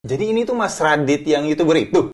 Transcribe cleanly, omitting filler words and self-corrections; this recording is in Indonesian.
Jadi ini tuh Mas Radit yang YouTuber itu?